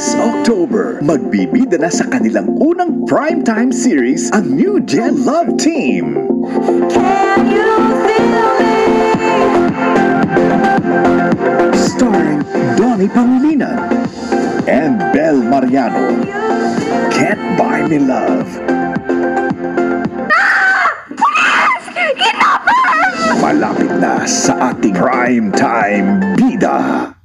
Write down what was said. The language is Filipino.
This October, magbibida na sa kanilang unang primetime series ang New Gen Love Team. Can you feel me? Starring Donnie Pangilinan and Bel Mariano. Can't Buy Me Love. Malapit na sa ating primetime bida.